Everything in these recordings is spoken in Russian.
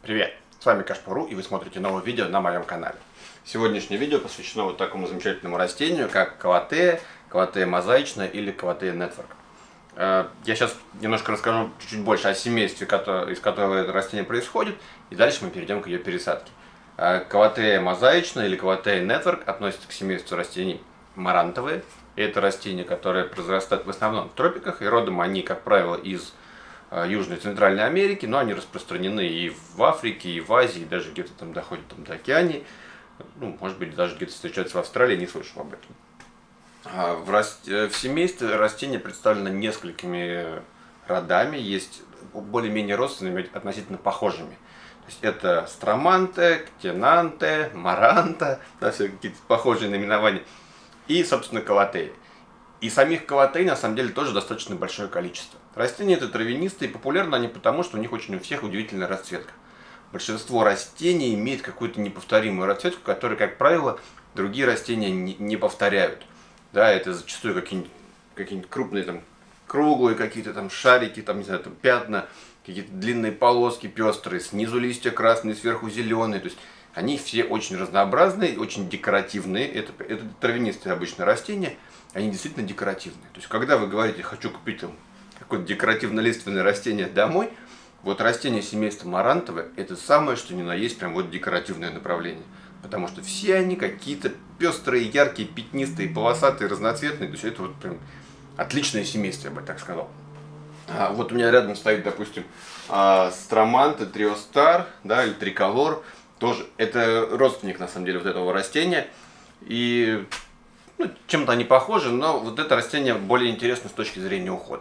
Привет! С вами Кашпуру, и вы смотрите новое видео на моем канале. Сегодняшнее видео посвящено вот такому замечательному растению, как калатея, калатея мозаичная или калатея нетворк. Я сейчас немножко расскажу чуть-чуть больше о семействе, из которого это растение происходит, и дальше мы перейдем к ее пересадке. Калатея мозаичная или калатея нетворк относится к семейству растений марантовые. Это растения, которые произрастают в основном в тропиках, и родом они, как правило, из Южной и Центральной Америки, но они распространены и в Африке, и в Азии, и даже где-то там доходят до Океании. Ну, может быть, даже где-то встречаются в Австралии, не слышал об этом. В семействе растения представлены несколькими родами, есть более-менее родственными, относительно похожими. То есть это строманте, ктенанте, маранта, да, все какие-то похожие наименования, и, собственно, калатеи. И самих калатей, на самом деле, тоже достаточно большое количество. Растения это травянистые, и популярны они потому, что у них очень у всех удивительная расцветка. Большинство растений имеет какую-то неповторимую расцветку, которую, как правило, другие растения не повторяют. Да, это зачастую какие-нибудь крупные, там, круглые какие-то там шарики, там, не знаю, там, пятна, какие-то длинные полоски пестрые, снизу листья красные, сверху зеленые. То есть они все очень разнообразные, очень декоративные. Это травянистые обычно растения. Они действительно декоративные. То есть, когда вы говорите, хочу купить какое-то декоративно-лиственное растение домой, вот растения семейства марантовые, это самое, что ни на есть, прям вот декоративное направление. Потому что все они какие-то пестрые, яркие, пятнистые, полосатые, разноцветные. То есть, это вот прям отличное семейство, я бы так сказал. Вот у меня рядом стоит, допустим, строманте, триостар, да, или триколор. Тоже это родственник, на самом деле, вот этого растения. И чем-то они похожи, но вот это растение более интересно с точки зрения ухода.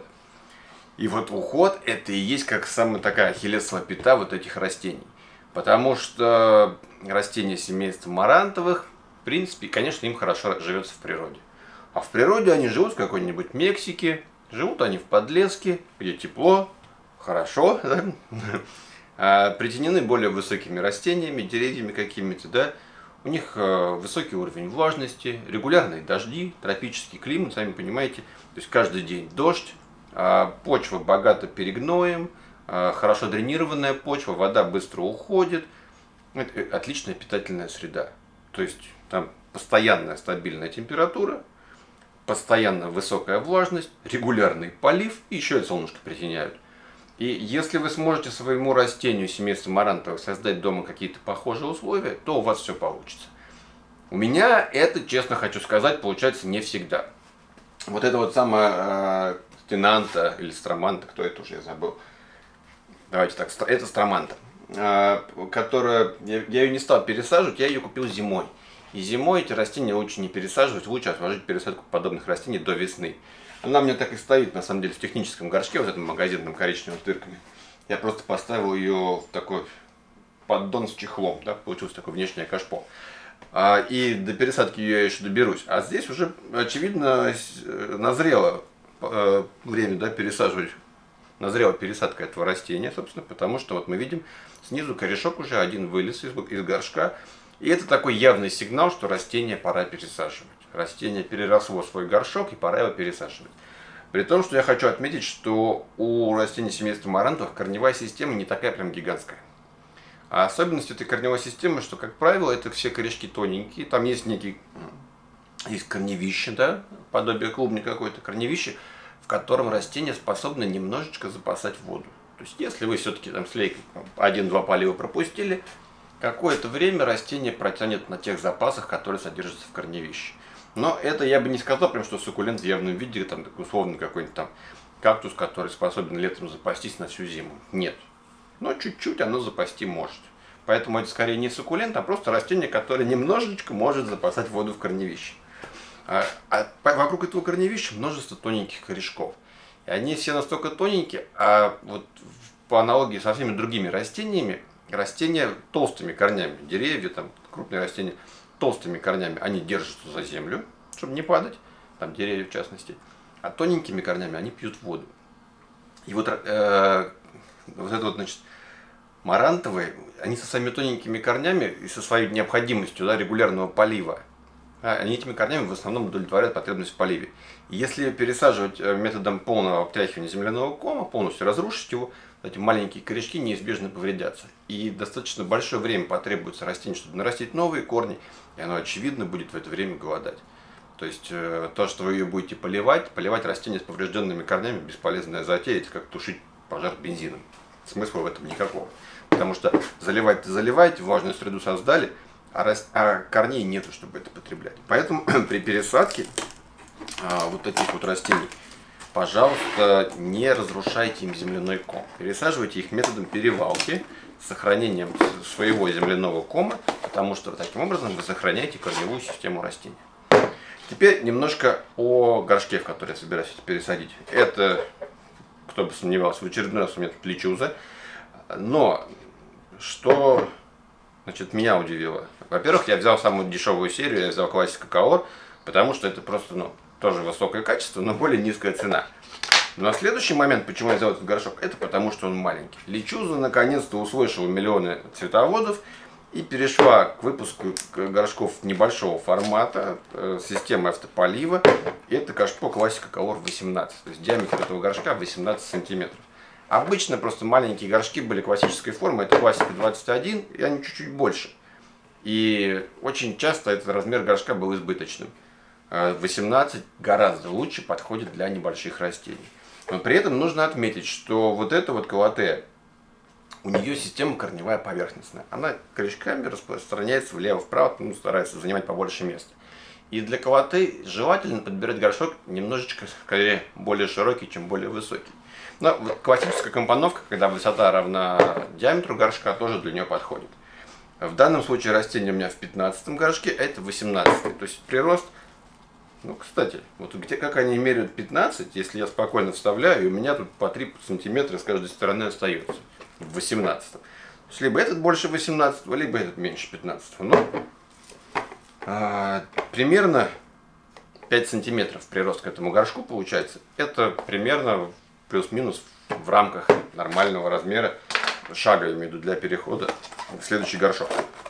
И вот уход это и есть как самая такая ахиллесова пята вот этих растений. Потому что растения семейства марантовых, в принципе, конечно, им хорошо живется в природе. А в природе они живут в какой-нибудь Мексике, живут они в подлеске, где тепло, хорошо, да? Притенены более высокими растениями, деревьями какими-то, да? У них высокий уровень влажности, регулярные дожди, тропический климат, сами понимаете. То есть каждый день дождь, почва богата перегноем, хорошо дренированная почва, вода быстро уходит. Это отличная питательная среда. То есть там постоянная стабильная температура, постоянно высокая влажность, регулярный полив и еще и солнышко притеняют. И если вы сможете своему растению семейства марантовых создать дома какие-то похожие условия, то у вас все получится. У меня это, честно хочу сказать, получается не всегда. Вот это вот самая стенанта или строманта, кто это уже, я забыл. Давайте так, это строманта, которая, я ее не стал пересаживать, я ее купил зимой. И зимой эти растения лучше не пересаживать, лучше отложить пересадку подобных растений до весны. Она у меня так и стоит, на самом деле, в техническом горшке, вот этом магазинном коричневым дырками. Я просто поставил ее в такой поддон с чехлом, да, получилось такое внешнее кашпо. И до пересадки я еще доберусь. А здесь уже, очевидно, назрело время, да, пересаживать. Назрела пересадка этого растения, собственно, потому что вот мы видим, снизу корешок уже один вылез из горшка. И это такой явный сигнал, что растение пора пересаживать. Растение переросло свой горшок и пора его пересаживать. При том, что я хочу отметить, что у растений семейства марантовых корневая система не такая прям гигантская. А особенность этой корневой системы, что, как правило, это все корешки тоненькие. Там есть есть корневище, да, подобие клубни какой-то, корневище, в котором растение способно немножечко запасать воду. То есть, если вы все-таки там с лейкой 1-2 полива пропустили, какое-то время растение протянет на тех запасах, которые содержатся в корневище. Но это я бы не сказал, прям, что суккулент в явном виде, там, условно, какой-нибудь там кактус, который способен летом запастись на всю зиму. Нет. Но чуть-чуть оно запасти может. Поэтому это скорее не суккулент, а просто растение, которое немножечко может запасать воду в корневище. Вокруг этого корневища множество тоненьких корешков. И они все настолько тоненькие, а вот по аналогии со всеми другими растениями, растения толстыми корнями, деревья, там, крупные растения, толстыми корнями, они держатся за землю, чтобы не падать, там деревья в частности, а тоненькими корнями они пьют воду. И вот это вот, значит, марантовые, они со своими тоненькими корнями и со своей необходимостью, да, регулярного полива, они этими корнями в основном удовлетворяют потребность в поливе. И если пересаживать методом полного обтряхивания земляного кома, полностью разрушить его, эти маленькие корешки неизбежно повредятся. И достаточно большое время потребуется растению, чтобы нарастить новые корни, и оно, очевидно, будет в это время голодать. То есть то, что вы ее будете поливать растение с поврежденными корнями, бесполезная затея, это как тушить пожар бензином. Смысла в этом никакого. Потому что заливать-то заливаете, влажную среду создали, а корней нету, чтобы это потреблять. Поэтому при пересадке вот таких вот растений, пожалуйста, не разрушайте им земляной ком. Пересаживайте их методом перевалки с сохранением своего земляного кома, потому что таким образом вы сохраняете корневую систему растения. Теперь немножко о горшке, в который я собираюсь пересадить. Это, кто бы сомневался, в очередной раз у меня тут личуза. Но что, значит, меня удивило. Во-первых, я взял самую дешевую серию, я взял Classic Color, потому что это просто, тоже высокое качество, но более низкая цена. Но следующий момент, почему я взял этот горшок, это потому что он маленький. Личуза наконец-то услышала миллионы цветоводов и перешла к выпуску горшков небольшого формата, системы автополива. И это кашпо Classic Color 18, то есть диаметр этого горшка 18 сантиметров. Обычно просто маленькие горшки были классической формы, это Classic 21, и они чуть-чуть больше. И очень часто этот размер горшка был избыточным. 18 гораздо лучше подходит для небольших растений. Но при этом нужно отметить, что вот эта вот колотея, у нее система корневая поверхностная. Она корешками распространяется влево-вправо, старается занимать побольше места. И для колотей желательно подбирать горшок немножечко, скорее, более широкий, чем более высокий. Но вот классическая компоновка, когда высота равна диаметру горшка, тоже для нее подходит. В данном случае растение у меня в 15 горшке, а это 18. То есть прирост. Кстати, вот где как они меряют 15, если я спокойно вставляю, и у меня тут по 3 сантиметра с каждой стороны остается в 18. То есть либо этот больше 18, либо этот меньше 15. Но примерно 5 сантиметров прирост к этому горшку получается. Это примерно плюс-минус в рамках нормального размера шага, я имею в виду, для перехода в следующий горшок.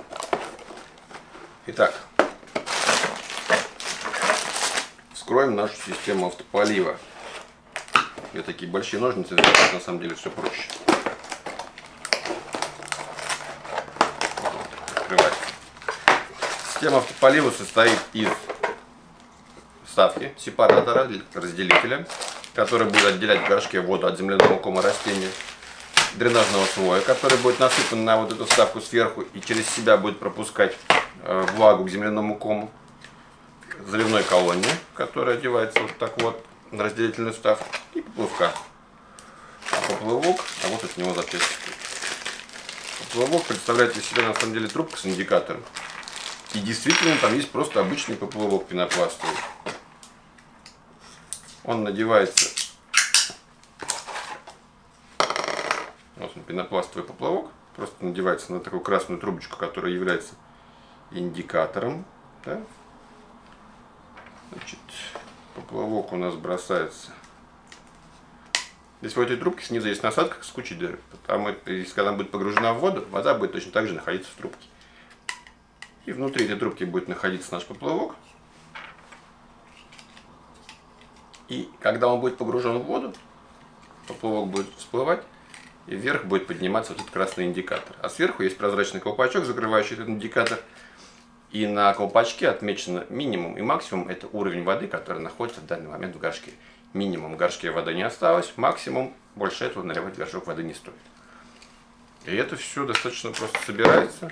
Итак, вскроем нашу систему автополива. Я такие большие ножницы, на самом деле все проще. Открывать. Система автополива состоит из вставки, сепаратора, разделителя, который будет отделять в горшке воду от земляного кома растения, дренажного слоя, который будет насыпан на вот эту вставку сверху и через себя будет пропускать влагу к земляному кому, заливной колонии, которая одевается вот так вот на разделительную вставку, и поплавка. А поплавок, вот от него запчасти. Поплавок представляет из себя на самом деле трубка с индикатором. И действительно там есть просто обычный поплавок пенопластовый. Он надевается, вот он, пенопластовый поплавок, просто надевается на такую красную трубочку, которая является индикатором. Да? Значит, поплавок у нас бросается. Здесь в этой трубке снизу есть насадка с кучей дыр. Потому что если она будет погружена в воду, вода будет точно так же находиться в трубке. И внутри этой трубки будет находиться наш поплавок. И когда он будет погружен в воду, поплавок будет всплывать, и вверх будет подниматься вот этот красный индикатор. А сверху есть прозрачный колпачок, закрывающий этот индикатор. И на колпачке отмечено минимум и максимум, это уровень воды, который находится в данный момент в горшке. Минимум в горшке воды не осталось, максимум, больше этого наливать в горшок воды не стоит. И это все достаточно просто собирается.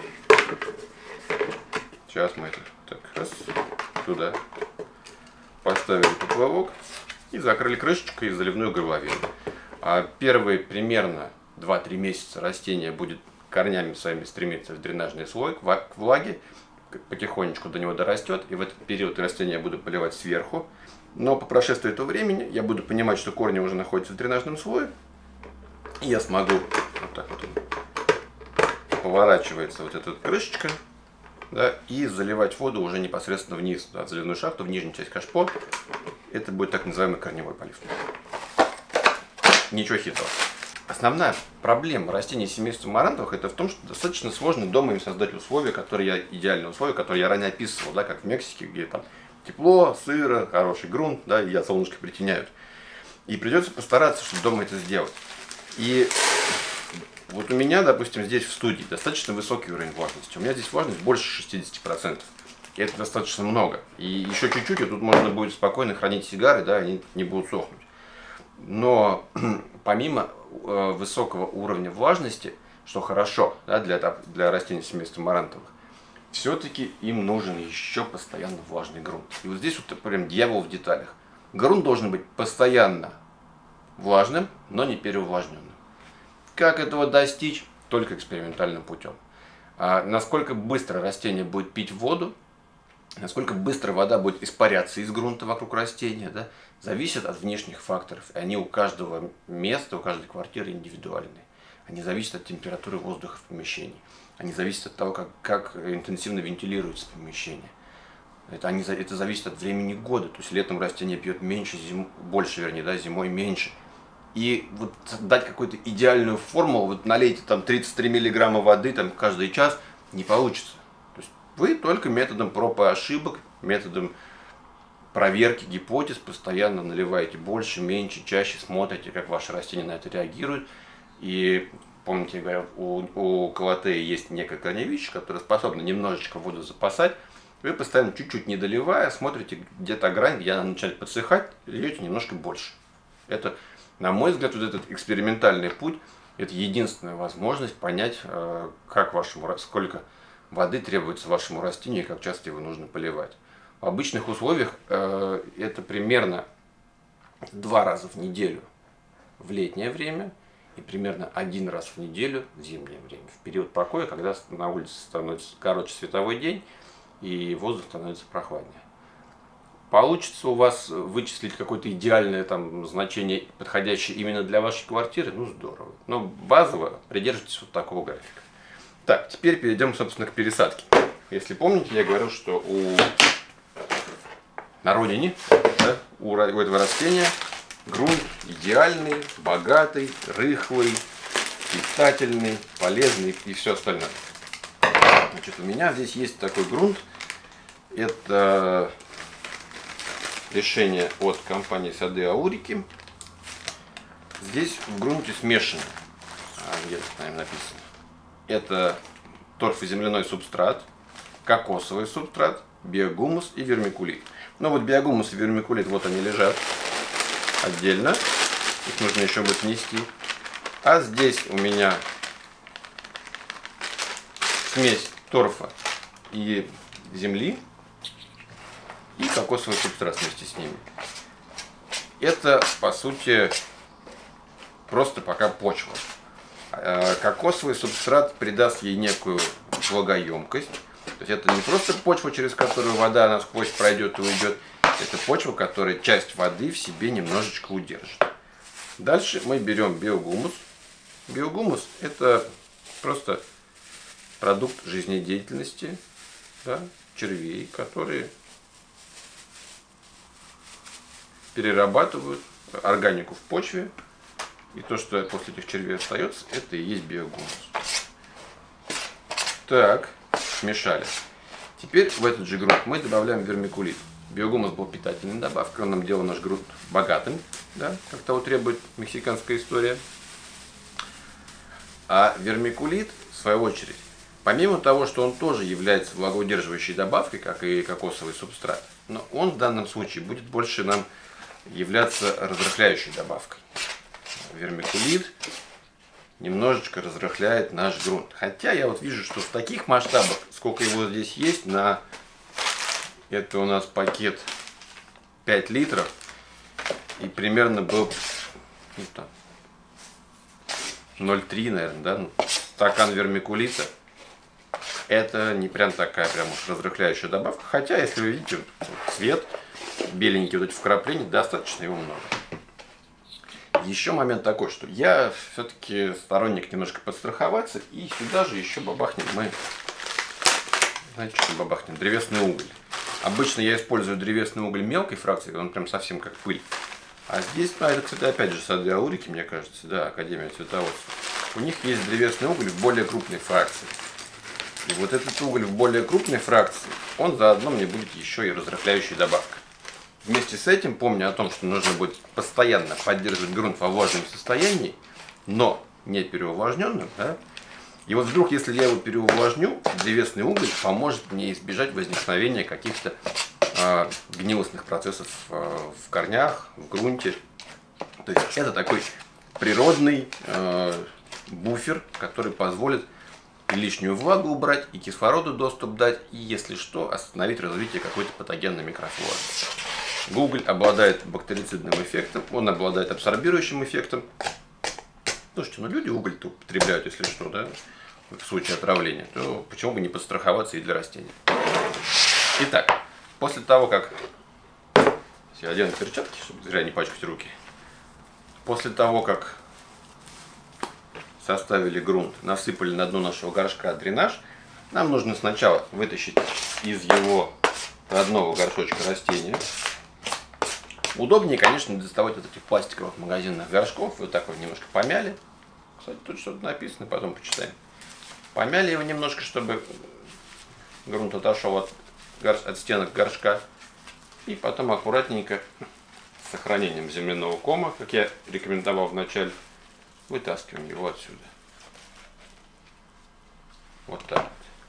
Сейчас мы это так раз туда поставили поплавок и закрыли крышечкой и заливную горловину. А первые примерно 2-3 месяца растение будет корнями своими стремиться в дренажный слой к влаге, потихонечку до него дорастет, и в этот период растение я буду поливать сверху. Но по прошествии этого времени я буду понимать, что корни уже находятся в дренажном слое, и я смогу, вот так вот поворачивается вот эта крышечка, да, и заливать воду уже непосредственно вниз, да, в заливную шахту, в нижнюю часть кашпо. Это будет так называемый корневой полив. Ничего хитрого. Основная проблема растений семейства марантовых это в том, что достаточно сложно дома им создать условия, идеальные условия, которые я ранее описывал, да, как в Мексике, где там тепло, сыро, хороший грунт, да, и от солнышка притеняют. И придется постараться, чтобы дома это сделать. И вот у меня, допустим, здесь в студии достаточно высокий уровень влажности. У меня здесь влажность больше 60%. И это достаточно много. И еще чуть-чуть, и тут можно будет спокойно хранить сигары, да, они не будут сохнуть. Но помимо высокого уровня влажности, что хорошо, да, для растений семейства марантовых, все-таки им нужен еще постоянно влажный грунт. И вот здесь вот прям дьявол в деталях. Грунт должен быть постоянно влажным, но не переувлажненным. Как этого достичь? Только экспериментальным путем. Насколько быстро растение будет пить воду, насколько быстро вода будет испаряться из грунта вокруг растения, да, зависит от внешних факторов. И они у каждого места, у каждой квартиры индивидуальные. Они зависят от температуры воздуха в помещении. Они зависят от того, как интенсивно вентилируется помещение. Это зависит от времени года. То есть летом растение пьет меньше, больше, вернее, да, зимой меньше. И вот дать какую-то идеальную формулу, вот налейте там 33 миллиграмма воды там, каждый час, не получится. То есть вы только методом проб и ошибок, методом проверки гипотез постоянно наливаете больше, меньше, чаще, смотрите, как ваше растение на это реагирует. И помните, я говорил, у колотеи есть некое корневище, которое способно немножечко воду запасать. Вы постоянно чуть-чуть не доливая, смотрите где-то грань, где она начинает подсыхать, льете немножко больше. Это, на мой взгляд, вот этот экспериментальный путь, это единственная возможность понять, сколько воды требуется вашему растению и как часто его нужно поливать. В обычных условиях это примерно 2 раза в неделю в летнее время и примерно 1 раз в неделю в зимнее время. В период покоя, когда на улице становится короче световой день и воздух становится прохладнее. Получится у вас вычислить какое-то идеальное там значение, подходящее именно для вашей квартиры, ну здорово. Но базово придерживайтесь вот такого графика. Так, теперь перейдем, собственно, к пересадке. Если помните, я говорил, что на родине, да, у этого растения грунт идеальный, богатый, рыхлый, питательный, полезный и все остальное. Значит, у меня здесь есть такой грунт. Это решение от компании Сады Аурики. Здесь в грунте смешано, где-то, наверное, написано. Это торфоземляной субстрат, кокосовый субстрат, биогумус и вермикулит. Ну вот биогумус и вермикулит, вот они лежат отдельно. Их нужно еще будет внести. А здесь у меня смесь торфа и земли и кокосовый субстрат вместе с ними. Это, по сути, просто пока почва. Кокосовый субстрат придаст ей некую влагоемкость. То есть это не просто почва, через которую вода насквозь пройдет и уйдет. Это почва, которая часть воды в себе немножечко удержит. Дальше мы берем биогумус. Биогумус – это просто продукт жизнедеятельности, да, червей, которые перерабатывают органику в почве. И то, что после этих червей остается, это и есть биогумус. Так, смешали. Теперь в этот же грунт мы добавляем вермикулит. Биогумус был питательной добавкой, он нам делал наш грунт богатым, да, как того требует мексиканская история. А вермикулит, в свою очередь, помимо того, что он тоже является влагоудерживающей добавкой, как и кокосовый субстрат, но он в данном случае будет больше нам являться разрыхляющей добавкой. Вермикулит немножечко разрыхляет наш грунт. Хотя я вот вижу, что в таких масштабах, сколько его здесь есть, это у нас пакет 5 литров, и примерно был 0,3, наверное, да, стакан вермикулита. Это не прям такая прям уж разрыхляющая добавка. Хотя, если вы видите, цвет беленький, вот эти вкрапления, достаточно его много. Еще момент такой, что я все-таки сторонник немножко подстраховаться, и сюда же еще бабахнем мы, знаете, что бабахнем? Древесный уголь. Обычно я использую древесный уголь мелкой фракции, он прям совсем как пыль. А здесь, это, кстати, опять же Сады Аурики, мне кажется, да, Академия цветоводства. У них есть древесный уголь в более крупной фракции. И вот этот уголь в более крупной фракции, он заодно мне будет еще и разрыхляющей добавкой. Вместе с этим, помня о том, что нужно будет постоянно поддерживать грунт во влажном состоянии, но не переувлажненным, да? И вот вдруг, если я его переувлажню, древесный уголь поможет мне избежать возникновения каких-то гнилостных процессов в корнях, в грунте. То есть это такой природный буфер, который позволит и лишнюю влагу убрать, и кислороду доступ дать, и, если что, остановить развитие какой-то патогенной микрофлоры. Уголь обладает бактерицидным эффектом, он обладает абсорбирующим эффектом. Слушайте, ну люди уголь-то употребляют, если что, да, в случае отравления, то почему бы не подстраховаться и для растений. Итак, после того, как я одену перчатки, чтобы зря не пачкать руки, после того, как составили грунт, насыпали на дно нашего горшка дренаж, нам нужно сначала вытащить из его родного горшочка растения. Удобнее, конечно, доставать от этих пластиковых магазинных горшков. Вот так вот немножко помяли. Кстати, тут что-то написано, потом почитаем. Помяли его немножко, чтобы грунт отошел от стенок горшка. И потом аккуратненько, с сохранением земляного кома, как я рекомендовал в начале, вытаскиваем его отсюда. Вот так.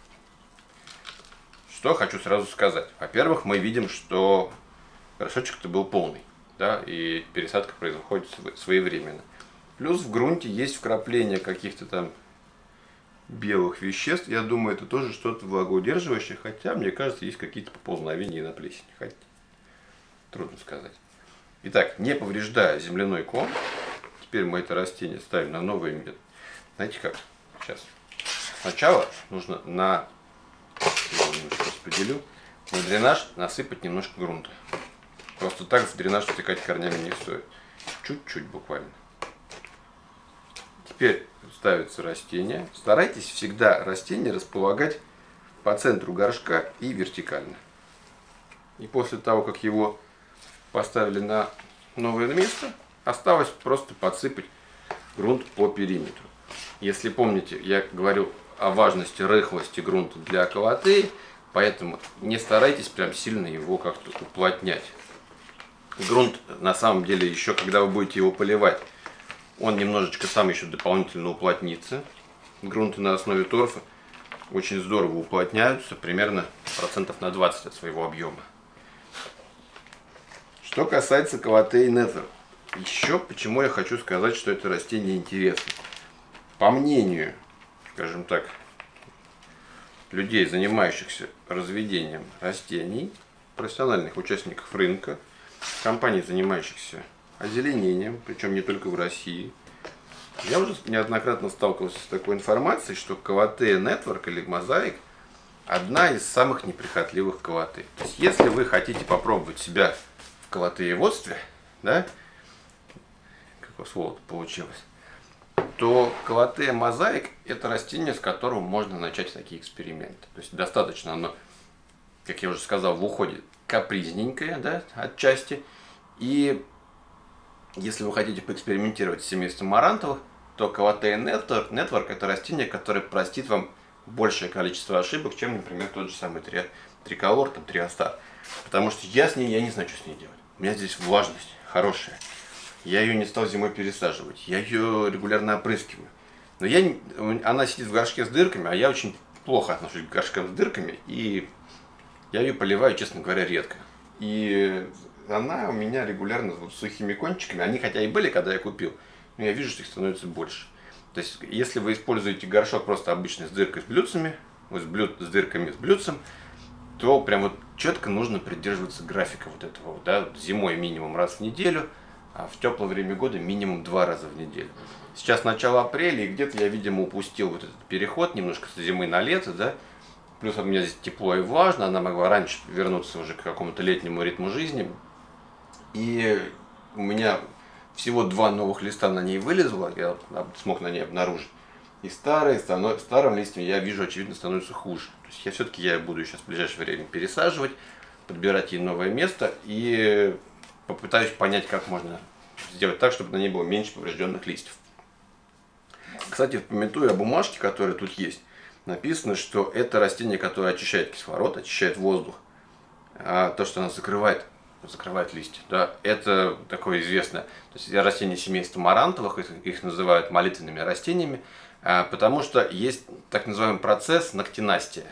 Что хочу сразу сказать. Во-первых, мы видим, что горшочек-то был полный, да, и пересадка происходит своевременно. Плюс в грунте есть вкрапления каких-то там белых веществ. Я думаю, это тоже что-то влагоудерживающее, хотя, мне кажется, есть какие-то поползновения на плесень. Хотя трудно сказать. Итак, не повреждая земляной ком, теперь мы это растение ставим на новое место. Знаете как? Сейчас. Сначала нужно на дренаж насыпать немножко грунта. Просто так в дренаж втекать корнями не стоит. Чуть-чуть буквально. Теперь ставится растение. Старайтесь всегда растение располагать по центру горшка и вертикально. И после того, как его поставили на новое место, осталось просто подсыпать грунт по периметру. Если помните, я говорил о важности рыхлости грунта для колотеи, поэтому не старайтесь прям сильно его как-то уплотнять. Грунт, на самом деле, еще когда вы будете его поливать, он немножечко сам еще дополнительно уплотнится. Грунты на основе торфа очень здорово уплотняются, примерно процентов на 20 от своего объема. Что касается колотеи Nether, еще почему я хочу сказать, что это растение интересно. По мнению, скажем так, людей, занимающихся разведением растений, профессиональных участников рынка, компаний, занимающихся озеленением, причем не только в России, я уже неоднократно сталкивался с такой информацией, что колотея Network или Mosaic одна из самых неприхотливых колотей. То есть, если вы хотите попробовать себя в колотееводстве, да, какое слово получилось, то колотея Mosaic это растение, с которого можно начать такие эксперименты. То есть достаточно оно, как я уже сказал, в уходе капризненькое, да, отчасти. И если вы хотите поэкспериментировать с семейством марантовых, то колотея Network это растение, которое простит вам большее количество ошибок, чем, например, тот же самый триколор, там, триостар. Потому что я не знаю, что с ней делать. У меня здесь влажность хорошая. Я ее не стал зимой пересаживать. Я ее регулярно опрыскиваю. Но она сидит в горшке с дырками, а я очень плохо отношусь к горшкам с дырками. И я ее поливаю, честно говоря, редко. И она у меня регулярно с сухими кончиками. Они хотя и были, когда я купил, но я вижу, что их становится больше. То есть, если вы используете горшок просто обычный с дыркой с блюдцами, с дырками с блюдцем, то прям вот четко нужно придерживаться графика вот этого. Да? Зимой минимум раз в неделю, а в теплое время года минимум 2 раза в неделю. Сейчас начало апреля, и где-то я, видимо, упустил вот этот переход немножко с зимы на лето, да. Плюс у меня здесь тепло и влажно, она могла раньше вернуться уже к какому-то летнему ритму жизни. И у меня всего 2 новых листа на ней вылезло, я смог на ней обнаружить. И старым листьям я вижу, очевидно, становится хуже. То есть я буду сейчас в ближайшее время пересаживать, подбирать ей новое место и попытаюсь понять, как можно сделать так, чтобы на ней было меньше поврежденных листьев. Кстати, памятуя о бумажке, которая тут есть, написано, что это растение, которое очищает кислород, очищает воздух. А то, что оно закрывает закрывает листья. Да, это такое известное. То есть растения семейства марантовых, их называют молитвенными растениями, потому что есть так называемый процесс ногтенастия.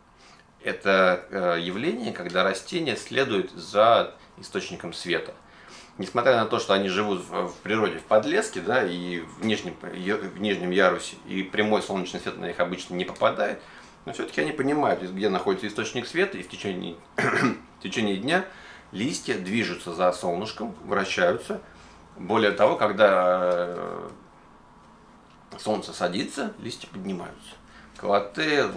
Это явление, когда растение следует за источником света. Несмотря на то, что они живут в природе в подлеске, да, и в нижнем ярусе, и прямой солнечный свет на них обычно не попадает, но все-таки они понимают, где находится источник света, и в течение дня листья движутся за солнышком, вращаются. Более того, когда солнце садится, листья поднимаются. Калатея,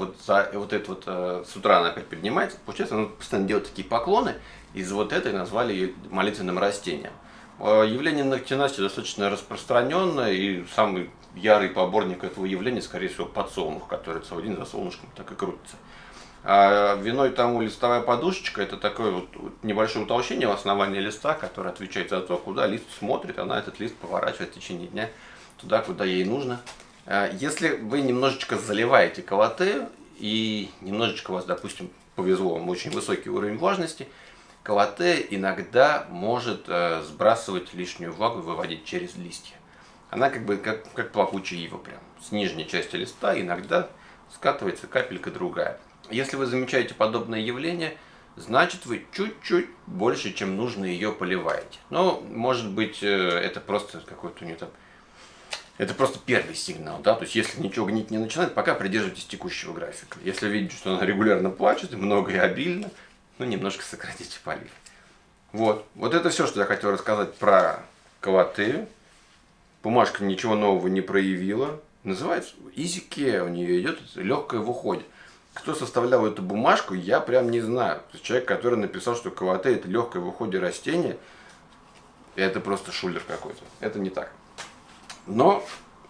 с утра она опять поднимается, получается, она постоянно делает такие поклоны, из вот этой назвали ее молитвенным растением. Явление ногтенастия достаточно распространенное, и самый ярый поборник этого явления, скорее всего, подсолнух, который целый день за солнышком так и крутится. А виной тому листовая подушечка, это такое вот небольшое утолщение в основании листа, которое отвечает за то, куда лист смотрит, она этот лист поворачивает в течение дня туда, куда ей нужно. Если вы немножечко заливаете калатею, и немножечко у вас, допустим, повезло, вам очень высокий уровень влажности, калатея иногда может сбрасывать лишнюю влагу и выводить через листья. Она как плакучая ива прям. С нижней части листа иногда скатывается капелька другая. Если вы замечаете подобное явление, значит вы чуть-чуть больше, чем нужно, ее поливаете. Но, может быть, это просто какой-то у нее там... Это просто первый сигнал, да, то есть если ничего гнить не начинает, пока придерживайтесь текущего графика. Если видите, что она регулярно плачет, много и обильно, ну, немножко сократите полив. Вот это все, что я хотел рассказать про калатею. Бумажка ничего нового не проявила. Называется Easy Care, у нее идет легкое в уходе. Кто составлял эту бумажку, я прям не знаю. Человек, который написал, что калатея это легкое в уходе растение, это просто шулер какой-то. Это не так. Но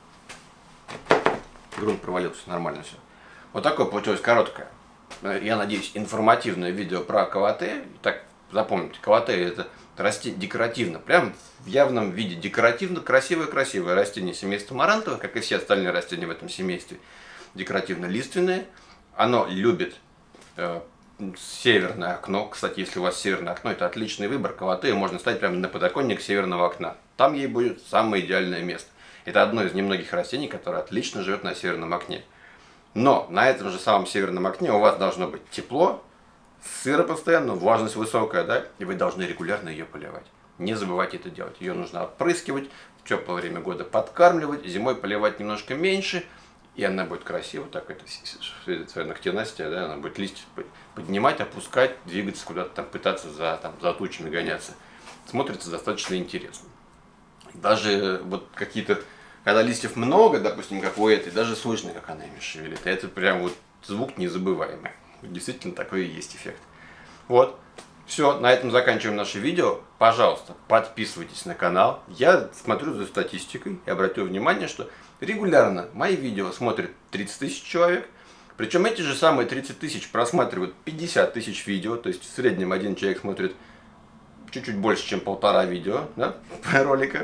грунт провалился, нормально все. Вот такое получилось короткое, я надеюсь, информативное видео про калатею. Так, запомните, калатея это растение декоративно, прям в явном виде декоративно, красивое растение семейства марантовых, как и все остальные растения в этом семействе, декоративно-лиственное. Оно любит северное окно. Кстати, если у вас северное окно, это отличный выбор. Калатею можно ставить прямо на подоконник северного окна. Там ей будет самое идеальное место. Это одно из немногих растений, которое отлично живет на северном окне. Но на этом же самом северном окне у вас должно быть тепло, сыро постоянно, влажность высокая, да, и вы должны регулярно ее поливать. Не забывайте это делать. Ее нужно опрыскивать, в теплое время года подкармливать, зимой поливать немножко меньше, и она будет красиво, так это своя ногтенастия, да, она будет листья поднимать, опускать, двигаться куда-то там, пытаться за тучами гоняться. Смотрится достаточно интересно. Даже вот какие-то, когда листьев много, допустим, как у этой, даже слышно, как она ими шевелит. Это прям вот звук незабываемый. Действительно, такой и есть эффект. Вот. Все, на этом заканчиваем наше видео. Пожалуйста, подписывайтесь на канал. Я смотрю за статистикой и обратил внимание, что регулярно мои видео смотрят 30 тысяч человек. Причем эти же самые 30 тысяч просматривают 50 тысяч видео. То есть в среднем один человек смотрит чуть-чуть больше, чем 1,5 видео, да, ролика,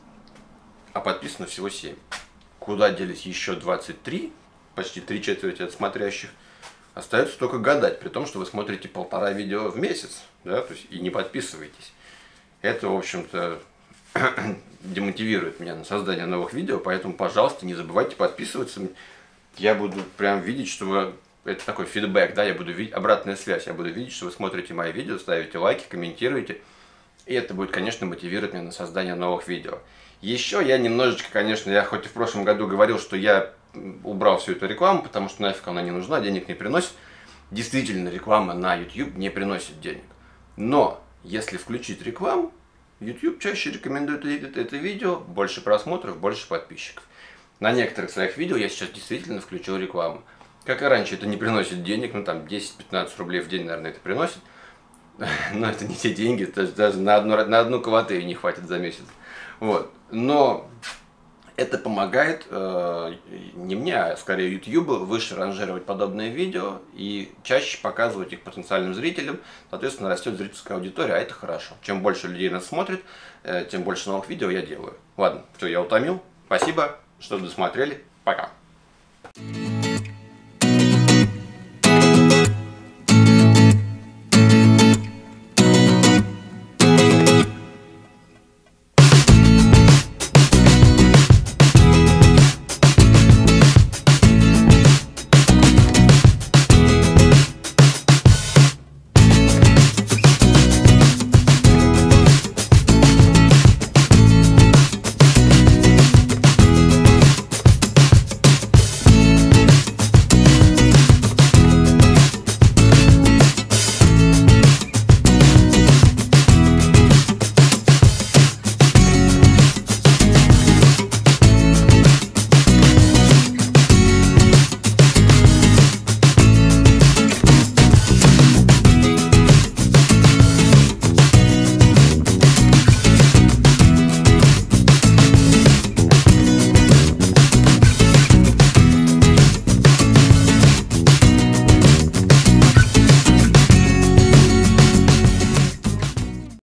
а подписано всего 7. Куда делись еще 23, почти 3/4 от смотрящих? Остается только гадать, при том, что вы смотрите 1,5 видео в месяц, да, то есть и не подписываетесь. Это, в общем-то, демотивирует меня на создание новых видео, поэтому, пожалуйста, не забывайте подписываться. Я буду прям видеть, что вы... Это такой фидбэк, да, я буду видеть, обратная связь, я буду видеть, что вы смотрите мои видео, ставите лайки, комментируете, и это будет, конечно, мотивировать меня на создание новых видео. Еще я немножечко, конечно, я хоть и в прошлом году говорил, что я убрал всю эту рекламу, потому что нафиг она не нужна, денег не приносит. Действительно, реклама на YouTube не приносит денег. Но, если включить рекламу, YouTube чаще рекомендует это видео, больше просмотров, больше подписчиков. На некоторых своих видео я сейчас действительно включил рекламу. Как и раньше, это не приносит денег, ну там 10-15 рублей в день, наверное, это приносит. Но это не те деньги, даже на одну калатею не хватит за месяц. Вот. Но это помогает не мне, а скорее YouTube выше ранжировать подобные видео и чаще показывать их потенциальным зрителям. Соответственно, растет зрительская аудитория, а это хорошо. Чем больше людей нас смотрит, тем больше новых видео я делаю. Ладно, все, я утомил. Спасибо, что досмотрели. Пока.